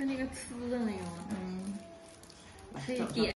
那个呲的那个吗？ 嗯， 可以点。